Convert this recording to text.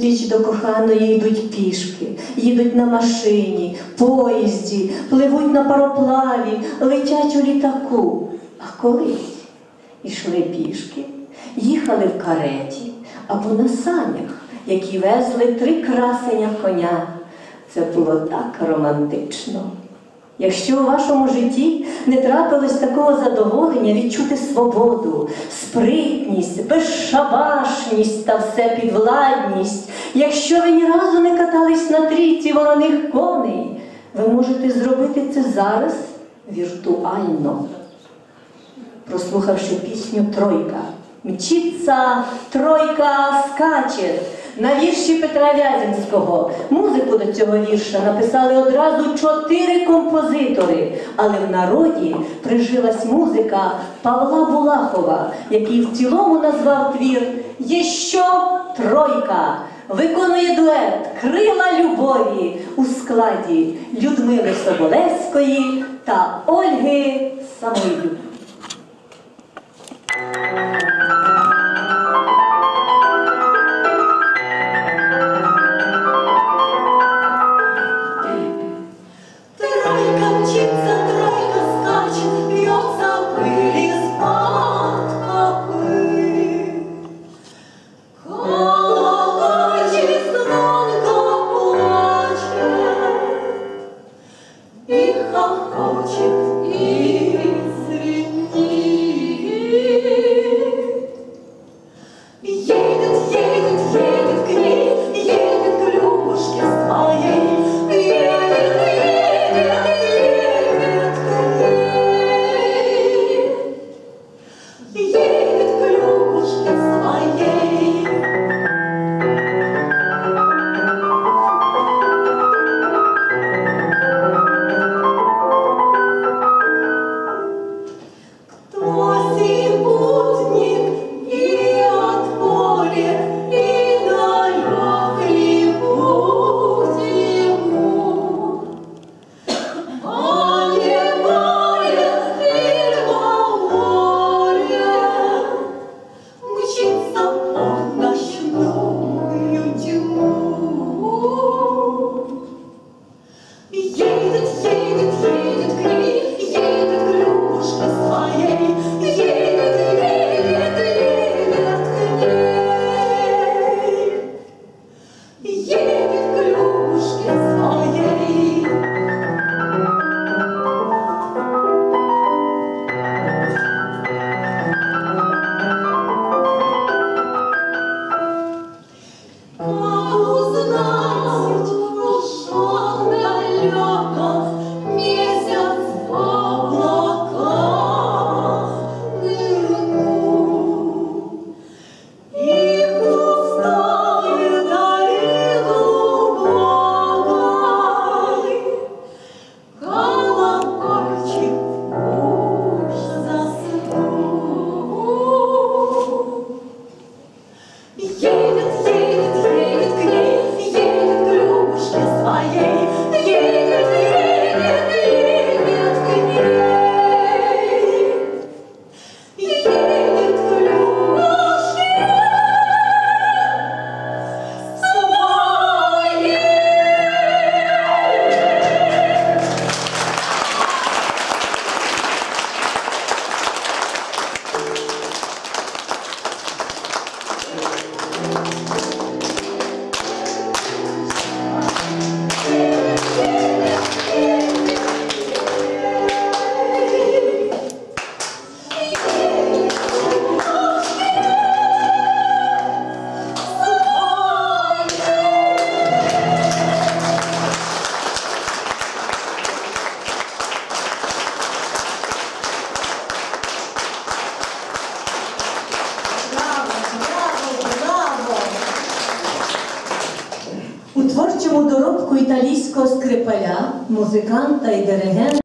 Зустріч до коханої йдуть пішки, їдуть на машині, поїзді, пливуть на пароплаві, летять у літаку. А колись ішли пішки, їхали в кареті або на санях, які везли 3 красеня коня. Це було так романтично. Якщо у вашому житті не трапилось такого задоволення відчути свободу, спритність, безшабашність та всепідвладність, якщо ви ні разу не катались на трійці вороних коней, ви можете зробити це зараз віртуально. Прослухавши пісню «Тройка», «Мчиться, тройка скаче» на вірші Петра Вяземського. Музику до цього вірша написали одразу 4 композитори, але в народі прижилась музика Павла Булахова, який в цілому назвав твір «Єщо тройка». Виконує дует «Крила любові» у складі Людмили Соболевської та Ольги Самойлюк. У творчому доробку італійського скрипаля, музиканта і диригента